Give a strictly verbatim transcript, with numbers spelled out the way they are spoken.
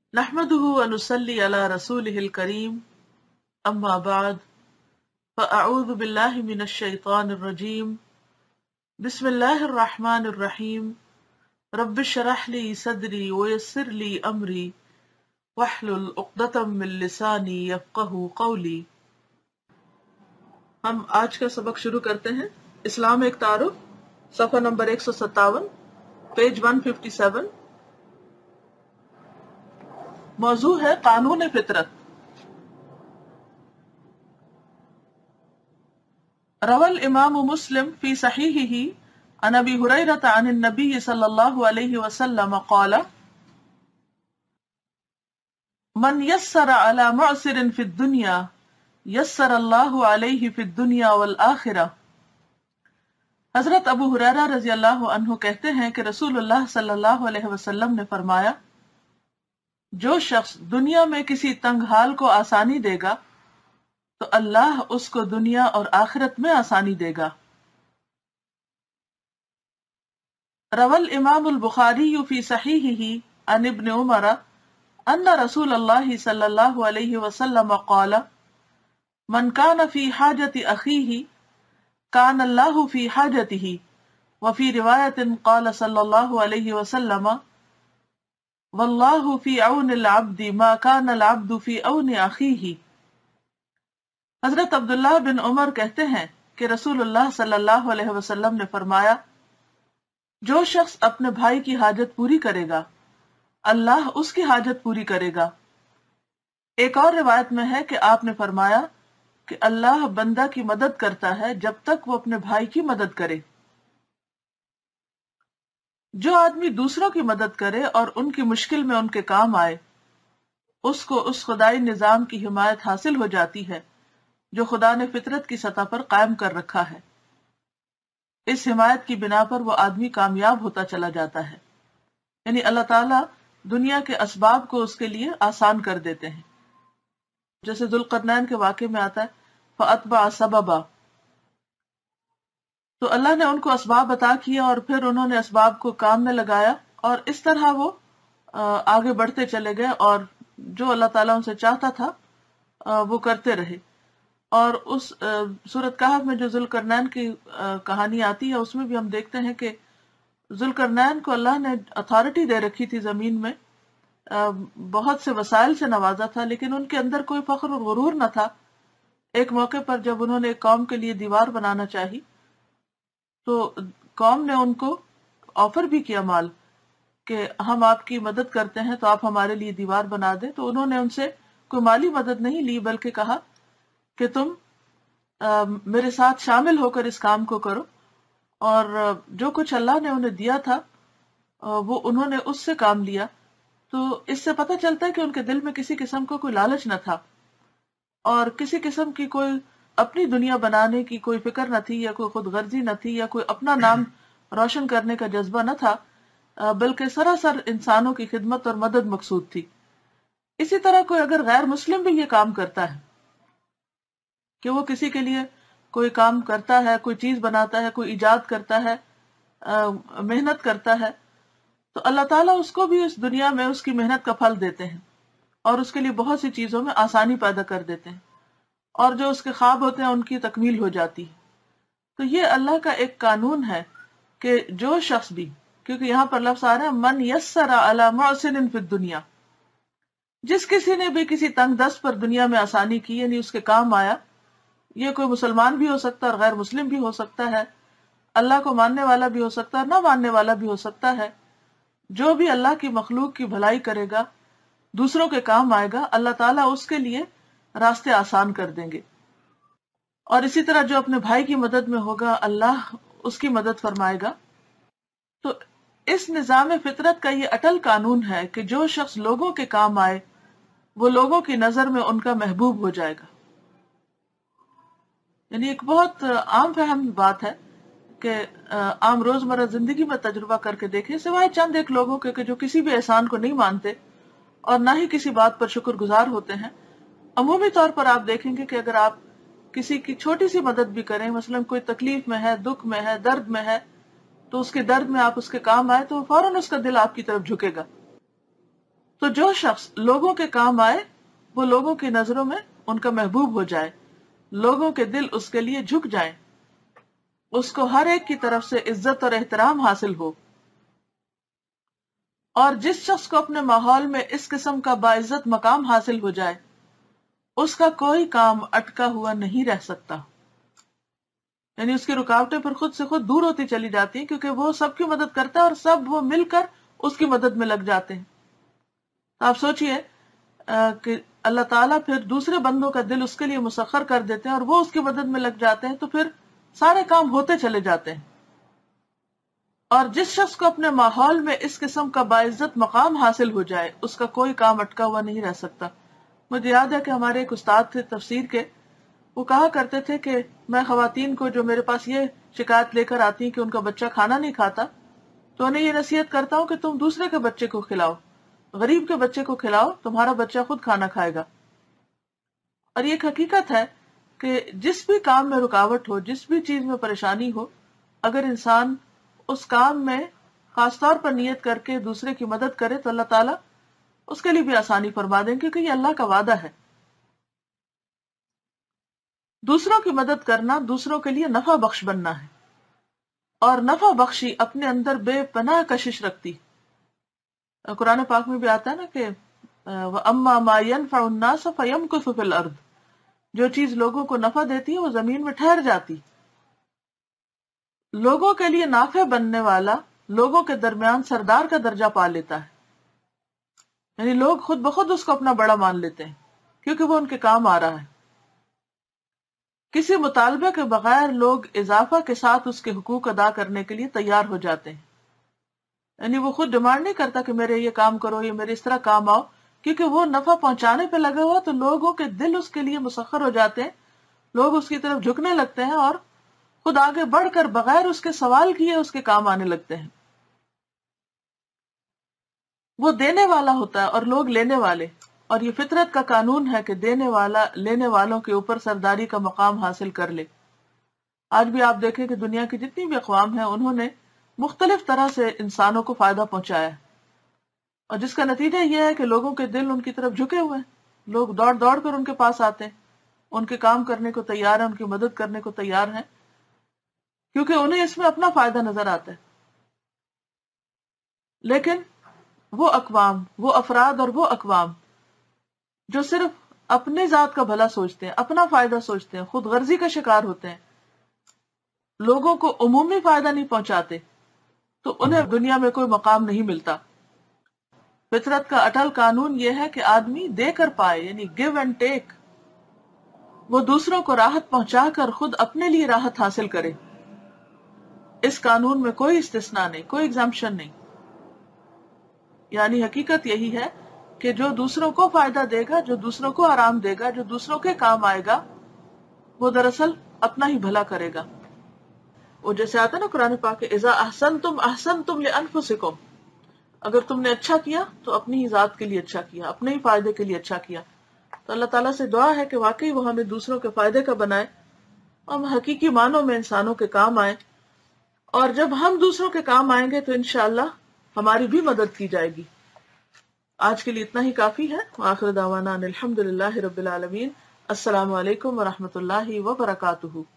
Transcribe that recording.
नहमदुहु व नुसल्ली अला रसूलिहिल करीम अम्मा बाद फ़अऊज़ु बिल्लाहि मिनश शैतानिर रजीम बिस्मिल्लाहिर रहमानिर रहीम रब्बिश्रह ली सदरी व यस्सिर ली अमरी वहलुल उक़दतम मिन लिसानी यफ़क़हू क़ौली। हम आज का सबक शुरू करते हैं। इस्लाम एक तारुफ, सफ़ा नंबर एक सौ सत्तावन, पेज एक सौ सत्तावन। मौजू है कानून फितरत। रवल इमाम मुस्लिम फी सहीहिही अन अबी हुरैरता अन नबी सल्लल्लाहु अलैहि वसल्लम क़ाल मन यस्सर अला मुअसिरिन फिद दुनिया यस्सर अल्लाहु अलैहि फिद दुनिया वल आखिरह। हजरत अबू हुरैरा रज़ी अल्लाहु अन्हु कहते हैं कि रसूलुल्लाह सल्लल्लाहु अलैहि वसल्लम ने फरमाया, जो शख्स दुनिया में किसी तंग हाल को आसानी देगा तो अल्लाह उसको दुनिया और आखिरत में आसानी देगा। रवल इमाम अल बुखारी फी सहीहिही अन इब्न उमर अन्न रसूलल्लाह सल्लल्लाहु अलैहि वसल्लम क़ाल मन कान फी हाजति अखीही कान अल्लाहु फी हाजतिही व फी रिवायतिन क़ाल सल्लल्लाहु अलैहि वसल्लम वल्लाहु फी औनिल अब्दी मा कान अल अब्दु फी औनि अखीही। हजरत अब्दुल्लाह बिन उमर कहते हैं कि रसूलुल्लाह सल्लल्लाहु अलैहि वसल्लम ने फरमाया, जो शख्स अपने भाई की हाजत पूरी करेगा अल्लाह उसकी हाजत पूरी करेगा। एक और रिवायत में है कि आपने फरमाया कि अल्लाह बंदा की मदद करता है जब तक वो अपने भाई की मदद करे। जो आदमी दूसरों की मदद करे और उनकी मुश्किल में उनके काम आए, उसको उस खुदाई निजाम की हिमायत हासिल हो जाती है जो खुदा ने फितरत की सतह पर कायम कर रखा है। इस हिमायत की बिना पर वो आदमी कामयाब होता चला जाता है, यानी अल्लाह ताला दुनिया के असबाब को उसके लिए आसान कर देते हैं। जैसे जुल्करनैन के वाक़े में आता है फ़अतबअ सबबा, तो अल्लाह ने उनको असबाब अता किया और फिर उन्होंने असबाब को काम में लगाया और इस तरह वो आगे बढ़ते चले गए और जो अल्लाह ताला उनसे चाहता था वो करते रहे। और उस सूरत कहफ में जो जुल्करनैन की कहानी आती है उसमें भी हम देखते हैं कि जुल्करनैन को अल्लाह ने अथॉरिटी दे रखी थी जमीन में, बहुत से वसाइल से नवाजा था, लेकिन उनके अंदर कोई फख्र और गुरूर न था। एक मौके पर जब उन्होंने एक कौम के लिए दीवार बनाना चाही तो कौम ने उनको ऑफर भी किया माल कि हम आपकी मदद करते हैं तो आप हमारे लिए दीवार बना दें। तो उन्होंने उनसे कोई माली मदद नहीं ली, बल्कि कहा कि तुम आ, मेरे साथ शामिल होकर इस काम को करो। और जो कुछ अल्लाह ने उन्हें दिया था वो उन्होंने उससे काम लिया। तो इससे पता चलता है कि उनके दिल में किसी किस्म का कोई लालच न था और किसी किस्म की कोई अपनी दुनिया बनाने की कोई फिक्र न थी या कोई खुद गर्जी न थी या कोई अपना नाम रोशन करने का जज्बा न था, बल्कि सरासर इंसानों की खिदमत और मदद मकसूद थी। इसी तरह कोई अगर गैर मुस्लिम भी ये काम करता है कि वो किसी के लिए कोई काम करता है, कोई चीज बनाता है, कोई इजाद करता है, मेहनत करता है, तो अल्लाह ताला उसको भी इस दुनिया में उसकी मेहनत का फल देते हैं और उसके लिए बहुत सी चीजों में आसानी पैदा कर देते हैं और जो उसके ख्वाब होते हैं उनकी तकमील हो जाती है। तो ये अल्लाह का एक कानून है कि जो शख्स भी, क्योंकि यहाँ पर लफ्ज आ रहा है मन यस्सरा अला मुअसिरिन फिद दुनिया, जिस किसी ने भी किसी तंग दस्त पर दुनिया में आसानी की, यानी उसके काम आया। ये कोई मुसलमान भी हो सकता है और गैर मुस्लिम भी हो सकता है, अल्लाह को मानने वाला भी हो सकता है, ना मानने वाला भी हो सकता है। जो भी अल्लाह की मखलूक की भलाई करेगा, दूसरों के काम आएगा, अल्लाह ताला उसके लिए रास्ते आसान कर देंगे। और इसी तरह जो अपने भाई की मदद में होगा अल्लाह उसकी मदद फरमाएगा। तो इस निजाम फितरत का ये अटल कानून है कि जो शख्स लोगों के काम आए वो लोगों की नजर में उनका महबूब हो जाएगा। यानी एक बहुत आम फहम बात है कि आम रोजमर्रा जिंदगी में तजुर्बा करके देखें, सिवाय चंद एक लोगों के जो किसी भी एहसान को नहीं मानते और ना ही किसी बात पर शुक्रगुजार होते हैं, अमूमी तौर पर आप देखेंगे कि अगर आप किसी की छोटी सी मदद भी करें, मसलन कोई तकलीफ में है, दुख में है, दर्द में है, तो उसके दर्द में आप उसके काम आए तो फौरन उसका दिल आपकी तरफ झुकेगा। تو جو شخص لوگوں کے کام آئے وہ لوگوں کی نظروں میں ان کا محبوب ہو جائے، لوگوں کے دل اس کے لیے جھک جائیں، اس کو ہر ایک کی طرف سے عزت اور احترام حاصل ہو. اور جس شخص کو اپنے ماحول میں اس قسم کا باعزت مقام حاصل ہو جائے اس کا کوئی کام اٹکا ہوا نہیں رہ سکتا، یعنی اس کی رکاوٹیں پر خود سے خود دور ہوتی چلی جاتی ہیں، کیونکہ وہ سب کی مدد کرتا ہے اور سب وہ مل کر اس کی مدد میں لگ جاتے ہیں. آپ سوچئے کہ اللہ تعالیٰ پھر دوسرے بندوں کا دل اس کے لیے مسخر کر دیتے ہیں اور وہ اس کی مدد میں لگ جاتے ہیں، تو پھر سارے کام ہوتے چلے جاتے ہیں. اور جس شخص کو اپنے ماحول میں اس قسم کا باعزت مقام حاصل ہو جائے اس کا کوئی کام اٹکا ہوا نہیں رہ سکتا. مجھے یاد ہے کہ ہمارے ایک استاد تھے تفسیر کے، وہ کہا کرتے تھے کہ میں خواتین کو جو میرے پاس یہ شکایت لے کر آتی ہیں کہ ان کا بچہ کھانا نہیں کھاتا، تو انہیں یہ نصیحت کرتا ہوں کہ تم دوسرے کے بچے کو کھلاؤ، غریب کے بچے کو کھلاؤ، تمہارا بچہ خود کھانا کھائے گا. اور یہ ایک حقیقت ہے کہ جس بھی کام میں رکاوٹ ہو، جس بھی چیز میں پریشانی ہو، اگر انسان اس کام میں خاص طور پر نیت کر کے دوسرے کی مدد کرے تو اللہ تعالیٰ اس کے لیے بھی آسانی فرما دیں، کیونکہ یہ اللہ کا وعدہ ہے. دوسروں کی مدد کرنا دوسروں کے لیے نفع بخش بننا ہے، اور نفع بخشی اپنے اندر بے پناہ کشش رکھتی. قرآن پاک میں بھی آتا ہے نا کہ وَأَمَّا مَا يَنْفَعُ النَّاسَ فَيَمْكُثُ فِي الْأَرْضِ، جو چیز لوگوں کو نفع دیتی ہے وہ زمین میں ٹھہر جاتی. لوگوں کے لیے نافع بننے والا لوگوں کے درمیان سردار کا درجہ پا لیتا ہے، یعنی لوگ خود بخود اس کو اپنا بڑا مان لیتے ہیں کیونکہ وہ ان کے کام آ رہا ہے. کسی مطالبے کے بغیر لوگ اضافہ کے ساتھ اس کے حقوق ادا کرنے کے لیے تیار ہو جاتے ہیں، یعنی وہ خود ڈیمانڈ نہیں کرتا کہ میرے یہ کام کرو، یہ میرے اس طرح کام آؤ، کیونکہ وہ نفع پہنچانے پہ لگا ہوا تو لوگوں کے دل اس کے لیے مسخر ہو جاتے ہیں، لوگ اس کی طرف جھکنے لگتے ہیں اور خود آگے بڑھ کر بغیر اس کے سوال کیے اس کے کام آنے لگتے ہیں. وہ دینے والا ہوتا ہے اور لوگ لینے والے، اور یہ فطرت کا قانون ہے کہ دینے والا لینے والوں کے اوپر سرداری کا مقام حاصل کر لے. آج بھی آپ دیکھیں کہ دنیا کی جتنی بھی اقوام ہیں انہوں نے مختلف طرح سے انسانوں کو فائدہ پہنچایا ہے، اور جس کا نتیجہ یہ ہے کہ لوگوں کے دل ان کی طرف جھکے ہوئے ہیں، لوگ دوڑ دوڑ کر ان کے پاس آتے ہیں، ان کے کام کرنے کو تیار ہیں، ان کی مدد کرنے کو تیار ہیں، کیونکہ انہیں اس میں اپنا فائدہ نظر آتا ہے. لیکن وہ اقوام، وہ افراد اور وہ اقوام جو صرف اپنے ذات کا بھلا سوچتے ہیں، اپنا فائدہ سوچتے ہیں، خود غرضی کا شکار ہوتے ہیں، لوگوں کو عمومی فائدہ نہیں پہنچاتے، تو انہیں دنیا میں کوئی مقام نہیں ملتا. فطرت کا اٹل قانون یہ ہے کہ آدمی دے کر پائے، یعنی گیو اینڈ ٹیک. وہ دوسروں کو راحت پہنچا کر خود اپنے لیے راحت حاصل کرے. اس قانون میں کوئی استثناء نہیں، کوئی ایگزامپشن نہیں. یعنی حقیقت یہی ہے کہ جو دوسروں کو فائدہ دے گا، جو دوسروں کو آرام دے گا، جو دوسروں کے کام آئے گا، وہ دراصل اپنا ہی بھلا کرے گا. وہ جیسے آتا ہے نا قرآن پاک کہ اذا احسنتم احسنتم لانفسکم، اگر تم نے اچھا کیا تو اپنی ہی ذات کے لیے اچھا کیا، اپنے ہی فائدے کے لیے اچھا کیا. تو اللہ تعالیٰ سے دعا ہے کہ واقعی وہ ہمیں دوسروں کے فائدے کا بنائے، ہم حقیقی معنوں میں انسانوں کے کام آئیں، اور جب ہم دوسروں کے کام آئیں گے تو انشاءاللہ ہماری بھی مدد کی جائے گی. آج کے لیے اتنا ہی کافی ہے. وآخر دعوانا ان الحمد للہ رب العالمین. السلام علیکم ورحمۃ اللہ وبرکاتہ.